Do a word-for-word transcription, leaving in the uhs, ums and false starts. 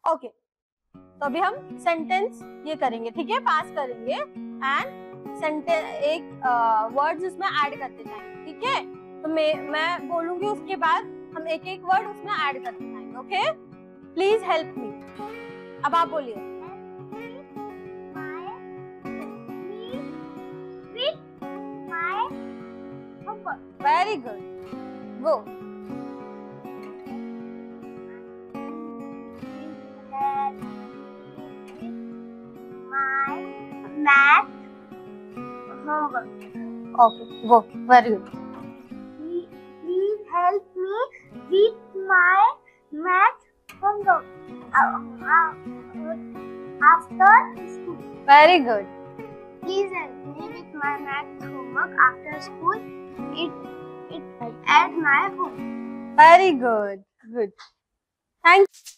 Okay, तो अभी हम सेंटेंस ये करेंगे, ठीक है, पास करेंगे एंड सेंटेंस एक वर्ड्स उसमें ऐड करते जाएंगे, ठीक है। तो मैं मैं बोलूंगी, उसके बाद हम एक एक वर्ड उसमें ऐड करते जाएंगे। Okay, please help me. अब आप बोलिए। Very good, go. Math homework. Okay, go. Very good. Please help me with my math homework uh, uh, after school. Very good. Please help me with my math homework after school. It it at my home. Very good. Good. Thank you.